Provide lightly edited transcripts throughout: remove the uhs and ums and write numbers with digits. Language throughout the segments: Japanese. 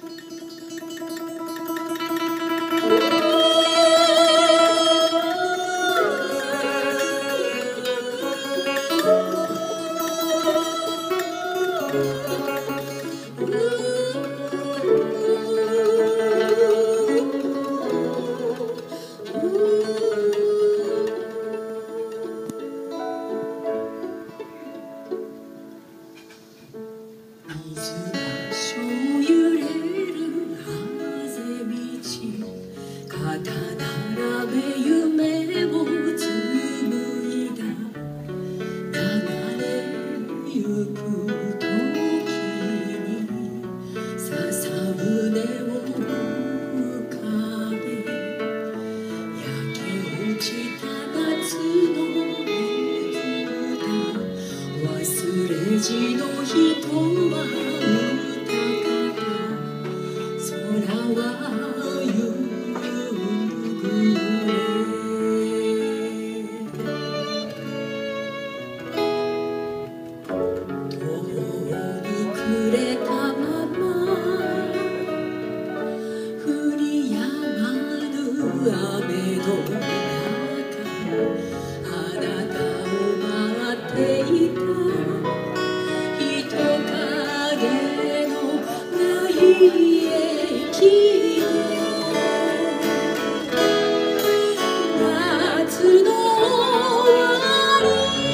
並べ夢を紡いだ流れゆく時に笹舟を浮かべ焼け落ちた夏の歌忘れじの人は歌方空はゆくれたまま降り止まぬ雨の中あなたを待っていた人影のない駅で夏の終わり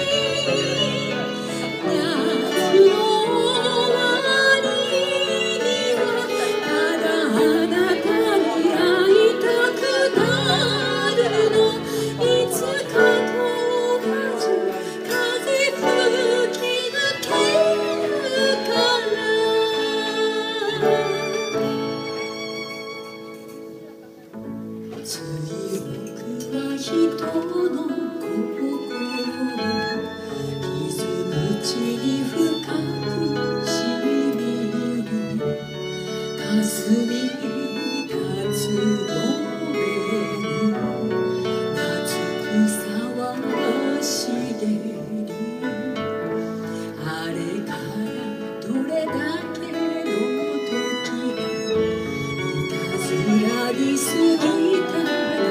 強くは人の心の傷口に深くしみる霞立つの上に夏草は茂りあれからどれだけの時がいたずらに過ぎた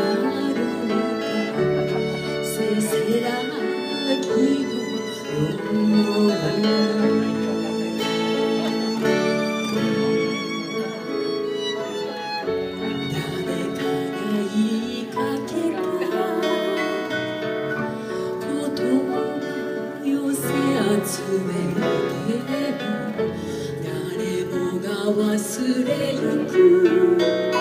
せらぎのよう誰かが言いかけた言葉寄せ集めても誰もが忘れゆく